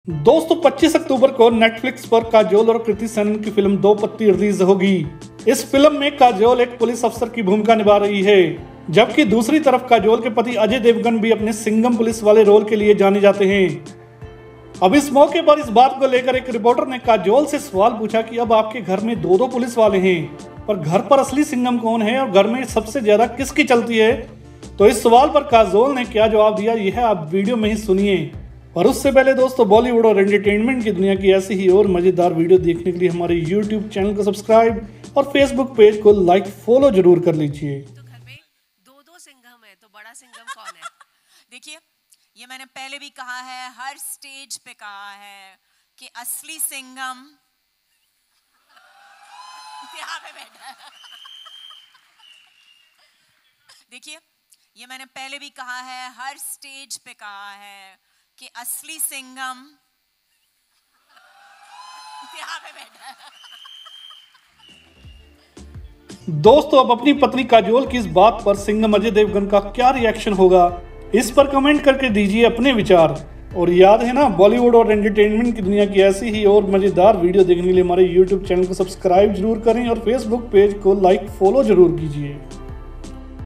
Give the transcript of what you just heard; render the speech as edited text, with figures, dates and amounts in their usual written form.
दोस्तों 25 अक्टूबर को नेटफ्लिक्स पर काजोल और कृति सेनन की फिल्म दो पत्ती रिलीज होगी। इस फिल्म में काजोल एक पुलिस अफसर की भूमिका निभा रही है, जबकि दूसरी तरफ काजोल के पति अजय देवगन भी अपने सिंघम पुलिस वाले रोल के लिए जाने जाते हैं। अब इस मौके पर इस बात को लेकर एक रिपोर्टर ने काजोल से सवाल पूछा कि अब आपके घर में दो पुलिस वाले हैं, पर घर पर असली सिंघम कौन है और घर में सबसे ज्यादा किसकी चलती है। तो इस सवाल पर काजोल ने क्या जवाब दिया, यह आप वीडियो में ही सुनिए। और उससे पहले दोस्तों, बॉलीवुड और एंटरटेनमेंट की दुनिया की ऐसी ही और मजेदार वीडियो देखने के लिए हमारे यूट्यूब चैनल को सब्सक्राइब और फेसबुक पेज को लाइक फॉलो जरूर कर लीजिए। तो घर में दो सिंघम है, तो बड़ा सिंघम कौन है? देखिए, ये मैंने पहले भी कहा है, हर स्टेज पे कहा है कि असली सिंघम यहाँ पे बैठा है। देखिए, ये मैंने पहले भी कहा है, हर स्टेज पे कहा है कि असली सिंघम यहाँ पे बैठा है। दोस्तों, अब अपनी पत्नी काजोल की इस बात पर सिंघम अजय देवगन का क्या रिएक्शन होगा, इस पर कमेंट करके दीजिए अपने विचार। और याद है ना, बॉलीवुड और एंटरटेनमेंट की दुनिया की ऐसी ही और मजेदार वीडियो देखने के लिए हमारे यूट्यूब चैनल को सब्सक्राइब जरूर करें और फेसबुक पेज को लाइक फॉलो जरूर कीजिए।